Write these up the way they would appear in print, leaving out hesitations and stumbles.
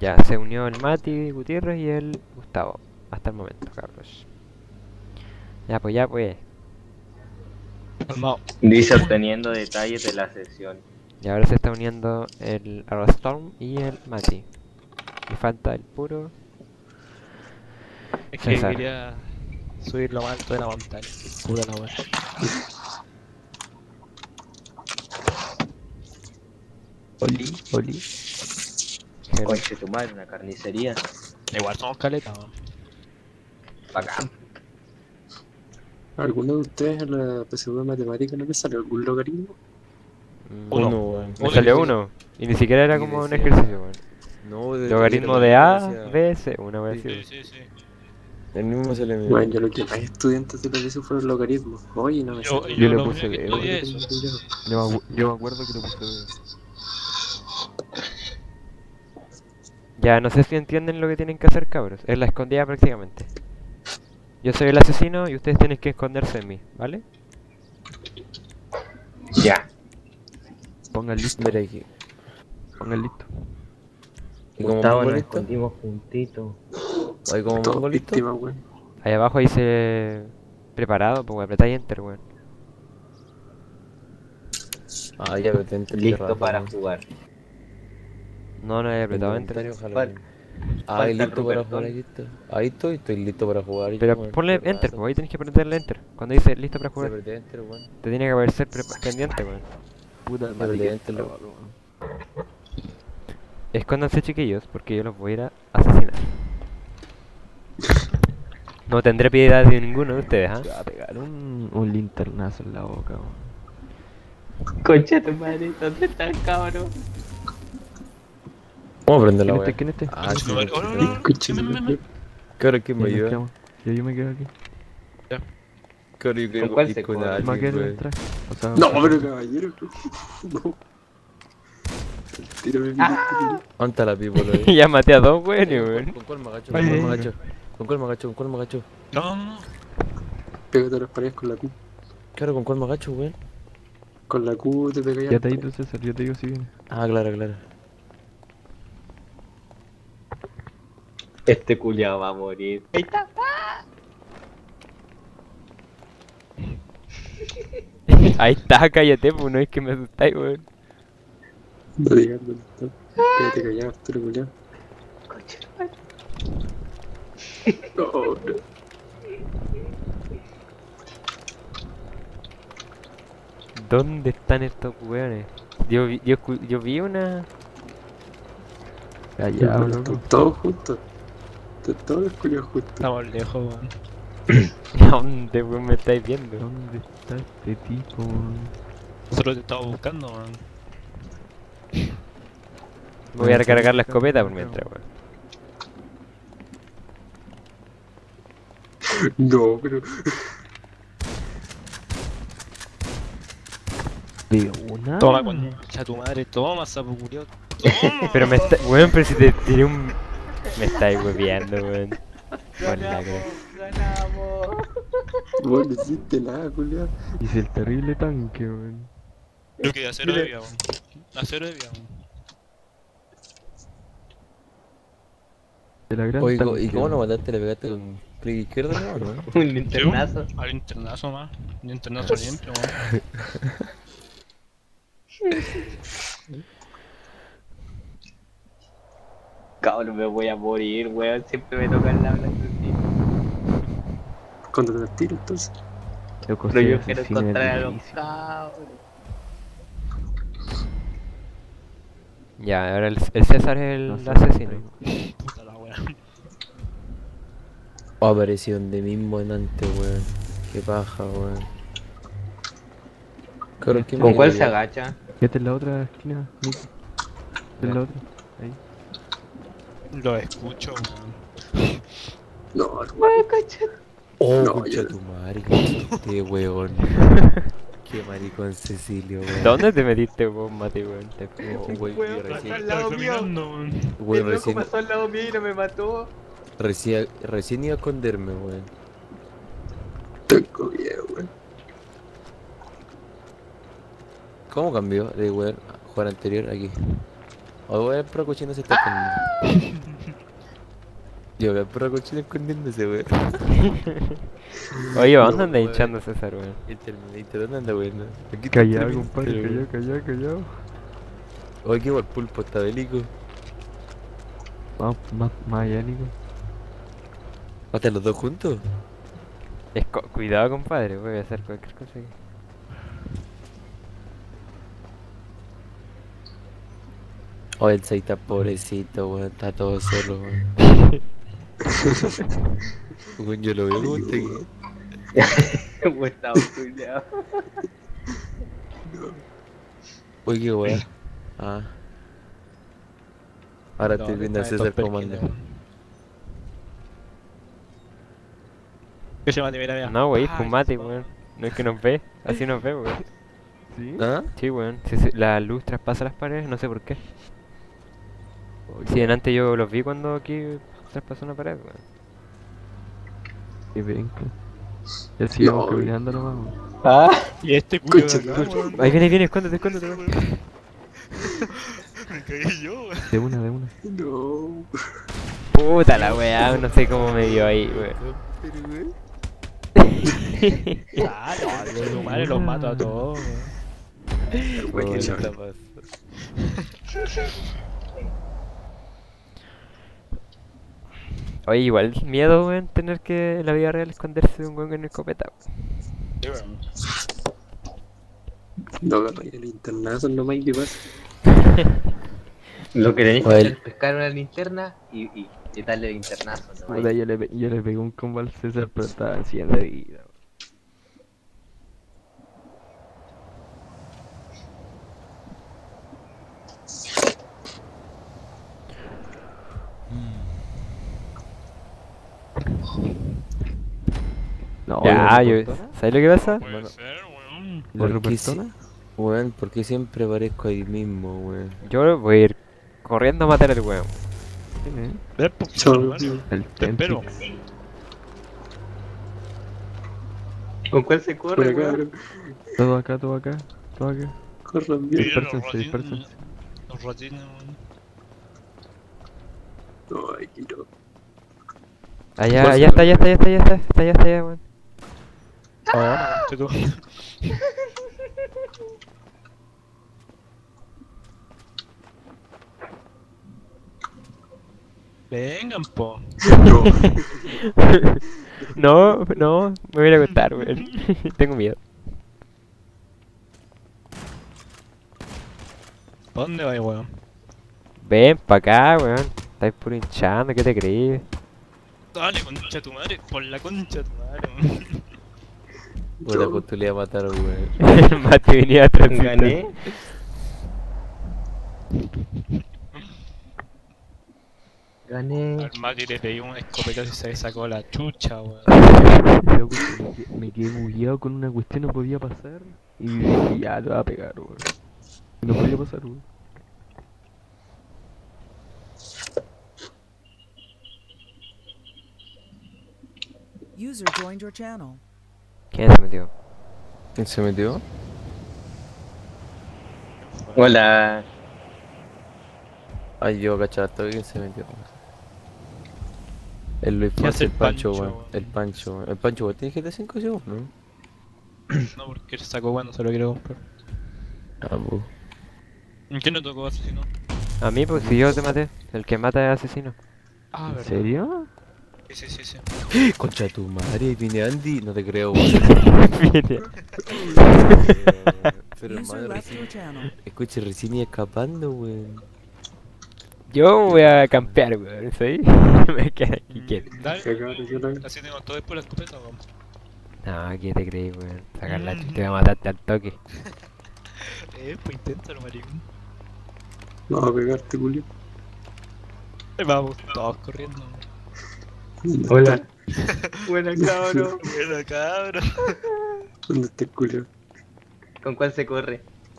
Ya, se unió el Mati Gutiérrez y el Gustavo. Hasta el momento, cabros. Ya, pues, ya, pues. Calmado. Dice obteniendo detalles de la sesión. Y ahora se está uniendo el Storm y el Mati. Y falta el puro Es que César. quería subir lo más alto de la montaña. Puta la wea. Oli. Conche tu madre, una carnicería. Igual somos caletas, weón. Bacán. ¿Alguno de ustedes en la PSU de matemática no le sale algún logaritmo? Uno. Weón. Me Uno salió y- uno. Y ni siquiera era Y como un decía- ejercicio, weón. No, Logaritmo de A, B, C. Una vez Sí, así. sí, sí. El mismo se le me. Bueno, yo lo que más estudiantes de la PSU fueron logaritmos. Oye, no me Yo, sale. yo le lo puse único que B, estudié Tengo eso. cuidado. Yo me acuerdo que lo puse B. Ya, no sé si entienden lo que tienen que hacer, cabros. Es la escondida prácticamente. Yo soy el asesino y ustedes tienen que esconderse de mí, ¿vale? Ya. Pongan listo. Mira aquí. Pongan listo. ¿Y como Gustavo, pongo nos listo? escondimos juntitos. Ahí como Todos pongo listo. víctimas, weón. Ahí abajo dice preparado, pues apretáis enter, weón. Ah, ya, pero te entendí Listo rato, para ¿no? jugar. No he apretado enter. Inventario, ojalá. Fal- Ah, falta listo el para Rupertón. jugar, ahí listo. Ahí estoy listo para jugar. Pero weón, ponle qué enter, rato. pues ahí tenés que apretarle enter. Cuando dice listo para Se jugar, perdió enter, weón. te tiene que aparecer pendiente, weón. Puta, se perdió enter, weón. Escóndanse, chiquillos, porque yo los voy a ir a asesinar. No tendré piedad de ninguno de ustedes, ¿ah? Te va a pegar un linternazo en la boca, weón. Conche tu madre, ¿dónde está el cabrón? ¿Cómo prende la ¿Quién weá? este? ¿Quién este? Ah, sí, No, weón. no, no, no. Escúchame, Sí, me. ¿Qué hora quién me Ya nos ayuda? quedamos. Ya yo me quedo aquí. ¿Qué hora yo quiero ¿Con cuál ir se con corre? alguien, Más que weón? el traje. O sea, No, pero caballero. No. Tírame mi lista, ¿Dónde está la people ahí? Ya maté a dos, weón, weón. ¿Con cuál me agacho? Ay, ¿Con cuál ay, me ay. agacho? ¿Con cuál me agacho? ¿Con cuál me agacho? No, no. Pégate a las paredes con la Q. Claro, ¿con cuál me agacho, weón? Con la Q te pegáis a ya las te digo, paredes. César, yo te digo si viene. Ah, claro, claro. Este culiao va a morir. Ahí está. Ahí está, cállate, pues no es que me asustáis, weón. No digas dónde está. Quédate callado, Arturo culiao. Conche tu madre. No, no. ¿Dónde están estos weones? Yo vi una... Callado, Están loco. todos juntos. Están todos los culiados juntos. Estamos lejos, weón. ¿Dónde, weón, me estáis viendo? ¿Dónde está este tipo? weón? Nosotros te estamos buscando, weón. Me voy a recargar la escopeta por mientras, weón. No, pero. De una. Toma, concha tu madre. Toma, sapo culiao. Toma. Pero weón, pero si te tiré un... Me estáis hueveando, weón. Con la cara. Ganamos. Vos no hiciste nada, culiao. Hice el terrible tanque, weón. Yo quedé a 0 de vida, weón. A 0 de vida, weón. De la gran Oigo, tanque, ¿y cómo lo weón. mataste? ¿Le pegaste con clic izquierdo, no? ¿No? Un linternazo. Al internazo más. Un internazo limpio, weón. Cabrón, me voy a morir, weón. Siempre me tocan la blanca. Cuando te tiro, entonces. Loco, Pero soy yo quiero asesino encontrar a los buenísimo. cabros. Ya, ahora el César es No el sé, asesino. Puta la weá. Oh, apareció donde mismo en antes, weón. Qué paja, weón. Claro, ¿quién ¿Con me cuál ayuda? se agacha? Quédate en la otra esquina, Nico. En la otra. Ahí. Lo escucho, weón. No, Oh, No, concha yo- tu madre, qué weón. Qué maricón Cecilio, weón. ¿Dónde te metiste vos, Mati, weón? Oh, weón, Weón, yo recién, al lado mío. caminando, weón. weón, El loco recién, pasó al lado mío y no me mató. recién iba a esconderme, weón. tengo miedo, weón. ¿Cómo cambió de weón? Jugar anterior aquí. O weón, el pro cochino se está escondiendo. Yo, el pro cochino escondiéndose, weón. Oye, ¿dónde No, anda weón. hinchando César, weón? El Terminator, ¿dónde anda, weón? Aquí está el Callado, Terminator, compadre, weón. callado. Oye, qué buen pulpo está bélico. Vamos, más allá, Nico. ¿Hasta los dos juntos? Cuidado, compadre, voy a hacer cualquier cosa aquí. Oye, el Seita pobrecito, weón, está todo solo, weón. Weón, yo lo veo como está aquí. Pues estaba cuidado. Oye, qué weón. Ah. Ahora estoy viendo a César comando. ¿Qué se llama? Mira. No, wey, fumate, weón. No es que nos ve, así nos ve, weón. ¿Sí? ¿Ah? Sí, weón. La luz traspasa las paredes, no sé por qué. Si antes yo los vi cuando aquí traspasó una pared, weón. Qué penca. Ya sigamos No, caminando nomás, weón. Ah, y este culo Escucha, de acá, escucha. weón. Ahí viene, escóndete, weón. Me cagué yo, weón. De una. No. Puta la weá, no sé cómo me dio ahí, weón. Ah, no, tu madre los mato a todos, weón. Güey, Oye, que ¿qué sabe. está pasando? Oye, igual miedo, weón, tener que en la vida real esconderse de un weón con escopeta, weón. No agarré el internazo nomás y qué pasa. Lo que tenéis que Oye. hacer es pescar una linterna y darle el linternazo, ¿no? Puta, yo le pegué un combo al César, pero estaba en 100 de vida, weón. No, Ya, ¿la yo. Rupertona? ¿Sabes lo que pasa? Puede ser, weón. ¿La ¿Por qué Rupertona? Weón, ¿por qué siempre aparezco ahí mismo, weón? Yo voy a ir corriendo a matar al weón. ¿Quién es? Ver, pues, Chao, hermano. tío. El Te espero. Tentix. ¿Con cuál se Por corre, acá, weón? bro. Todo acá. Corran bien. Mira, Dispersense. Los ratines, weón. No, aquí no. Allá está, weón. Ah, no, tú. Vengan, po. No. No, me voy a ir a acostar, weón. Tengo miedo. ¿Pa' dónde vais, weón? Ven pa' acá, weón. Estáis puro hinchando, ¿qué te crees? Dale, concha tu madre. Por la concha de tu madre, weón. Puta, pues tú le ibas a matar, weón. El Mati venía atrás. Gané. Gané. Al Mati le pegué un escopetazo y se sacó la chucha, weón. Loco, me quedé bugueado con una cuestión, no podía pasar. Y dije, ya, te va a pegar, weón. Y no podía pasar, weón. User joined your channel. ¿Quién se metió? ¿Quién se metió? Hola. Ay, yo cachaba todo quién se metió. El Luis ¿Qué hace Ponce, el el Pancho, Pancho, weón. weón? El Pancho, weón. El Pancho, weón, ¿tiene GTA 5 sí, weón? ¿No? No, porque él sacó cuando se lo quiero comprar. Ah, pues. ¿En qué no tocó asesino? A mí, pues si yo te maté. El que mata es asesino. Ah, ¿En ¿verdad? serio? Sí. Concha de tu madre, ahí viene Andy. No te creo, weón. Mire. Pero User hermano, left your channel. escuche, recién iba escapando, weón. Yo voy a campear, weón. ¿Sí? Me quedé aquí quieto. Dale, Cagaron, yo la- así tengo todo después la escopeta, weón. No, ¿qué te crees, weón? Sacar la chucha, te voy a matarte al toque. Pues inténtalo, maricón. No, a pegarte, Julio. Vamos, todos corriendo. Hola. Buena, cabrón. Buena, cabrón. ¿Dónde está el Julio? ¿Con cuál se corre?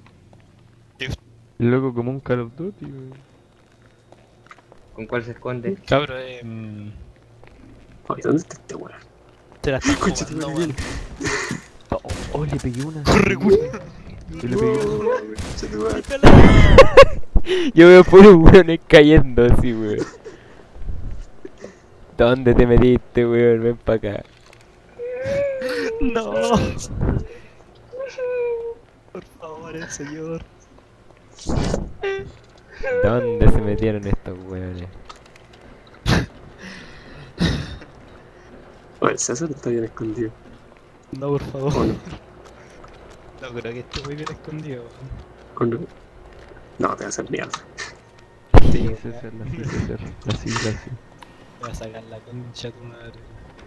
Loco como un Call of Duty, weón. ¿Con cuál se esconde? Cabro, Ay, ¿dónde está este weón? te la estás Escucha, jugando, te weón. Oh, le pegué una. Corre, weón. Yo le pegué una. Concha tu madre. Yo veo puros weones cayendo así, weón. ¿Dónde te metiste, weón? Ven pa' acá. No. Por favor, el señor. ¿Dónde se metieron estos weones? Oye, el César está bien escondido. No, por favor. ¿O no? No creo que esté muy bien escondido. ¿O no? No, te va a hacer mierda. Sí, César, la sigla sí. voy a sacar la concha de tu madre.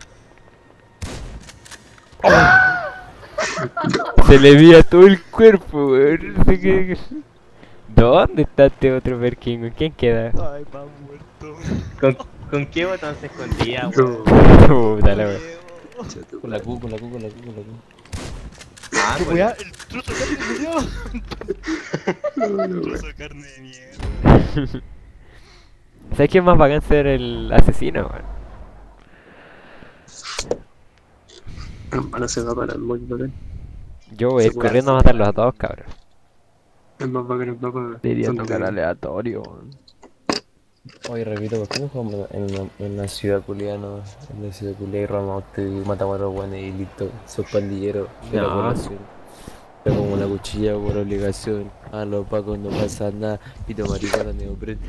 Se le veía todo el cuerpo, weón. No sé qué. ¿Dónde está este otro Perkin, weón? ¿Quién queda? Ay, va muerto. ¿Con qué botón se escondía, No. weón? Puta la weón. Con la Q, con la Q, con la Q, con la Q. Ah, ¿Qué pues, weá? El trozo de carne murió. No, no, Trozo de carne de mierda. ¿Sabes quién más bacán ser el asesino, weón? Campana se va para el muy bacán. Yo voy a ir Se puede corriendo a hacer. matarlos a todos, cabrón. Es más bacán el mapa. Debería donde- tocar aleatorio, weón. Oye, repito, ¿por qué no jugamos en una ciudad culiana? En una ciudad culiana y robamos y matamos a los buenos y listo? Sos pandilleros de la No. población. Pero como una cuchilla por obligación. A los pacos no pasa nada y tu maricona neopren.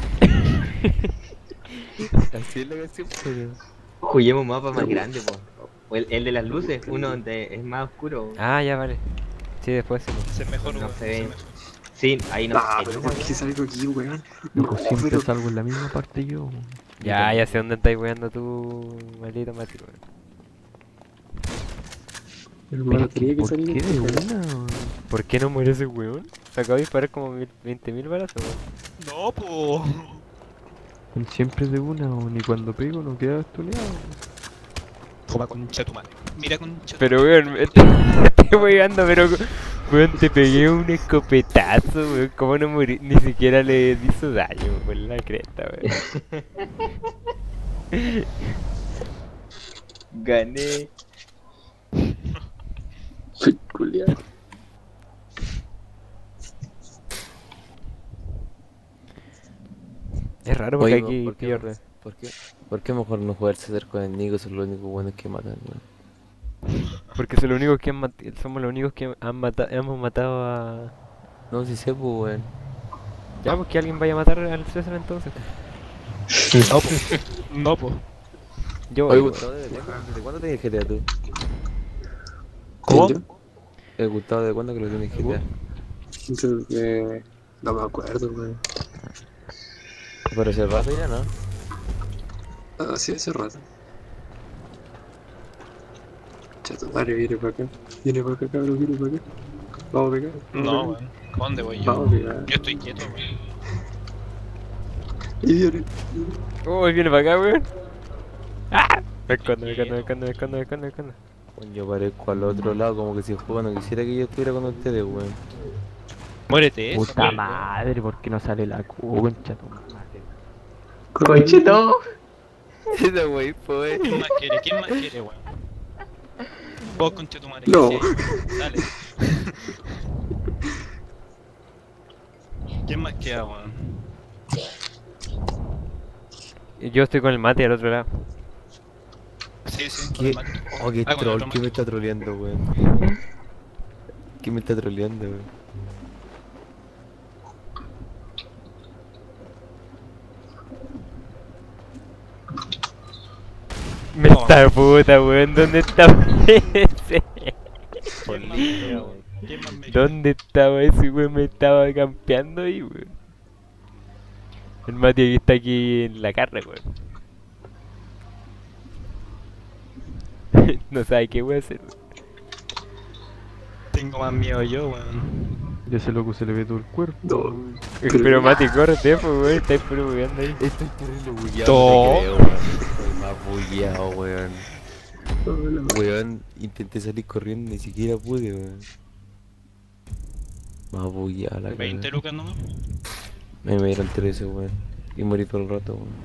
Así es la canción, pero... juguemos un mapa más grande, po. O el de las luces, uno donde es más oscuro. Ah, ya vale. Sí, después sí. Ese es mejor, No weón. se ese es ve. mejor. Sí, ahí no Ah, se pero ve. ¿por qué salgo aquí, weón? Loco, siempre pero- salgo en la misma parte yo, weón. Ya sé dónde estáis weando tú, maldito Mati, weón. Hermano, tenía que ¿Por salir. qué de una, weón? ¿Por qué no muere ese weón? Se acaba de disparar como 20.000 balazos, weón. No, po. Siempre de una, weón. Y cuando pego no queda estuneado. Toma concha de tu madre. Mira concha. Pero weón, estoy weando, pero weón, te pegué un escopetazo, weón. ¿Cómo no morí? Ni siquiera le hizo daño, por la cresta, weón. Gané. Culiado. Es raro porque Oye, aquí ¿por qué? pierde. ¿Por qué mejor no jugar César con el Nico? Son los únicos buenos que matan, weón. Porque son los únicos que somos los únicos que hemos matado a... No, si sé, pues, weón. Ya, pues que alguien vaya a matar al César entonces. No, po. No, po. Yo Oye, voy, Gustavo, ¿desde cuándo tienes GTA tú? ¿Cómo? ¿Yo? Gustavo, ¿de cuándo que lo tienes GTA? Entonces, no me acuerdo, weón. Pero ese rato ya, ¿no? Ah, sí, hace rato. Chato, dale, viene para acá. Viene para acá, cabrón, viene para acá. Vamos a pegar. No, weón. ¿Dónde voy yo? Vamos a pegar. Yo estoy quieto, weón. Y viene. Oh, viene para acá, weón. ¡Ah! Me escondo, me escondo, me escondo, me escondo, me escondo, me escondo. Weón, yo parezco al otro lado, como que si el juego no quisiera que yo estuviera con ustedes, weón. Muérete eso. Puta weón. madre, ¿por qué no sale la Q, concha tu madre? Conchito. Esa wey fue. ¿Quién más quiere? ¿Quién más quiere, weón? Vos, concha tu madre. No. ¿qué hacés? Dale. ¿Quién más queda, weón? Y yo estoy con el Mati al otro lado. Sí, sí. con ¿Qué? el Mati. Oh, qué Ah, con el troll, otro ¿quién me Mati. está troleando, weón? ¿Quién me está troleando, weón? Me está puta, weón. ¿Dónde está ese? ¿Quién más me queda, weón? ¿Quién más me queda? ¿Dónde estaba ese weón? Me estaba campeando ahí, weón. El Mati aquí está aquí en la carne, weón. No sabe qué weón hacer, weón. Tengo más miedo yo, weón. Y ese loco se le ve todo el cuerpo. No. weón. Pero Mati, córrete, pues, weón. Estáis puro weando ahí. Estoy terrible bugueado, Todo. no te creo, weón. Estoy más bugueado, weón. Hola, Weón, intenté salir corriendo, ni siquiera pude, weón. Más bugueado la 20 cara. lucas nomás. Me dieron 13, weón. Y morí todo el rato, weón.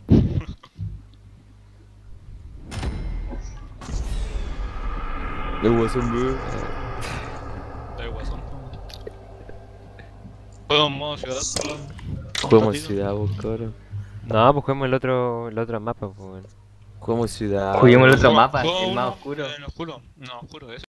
El guasón, weón. Estoy guasón. Puedo en modo ciudad. Juguemos ciudad, vos, cabrón. No, pues juguemos el otro mapa, pues, weón. Juguemos ciudad. Juguemos el otro Juego- mapa, juego el más uno oscuro. en oscuro. No, oscuro, eso.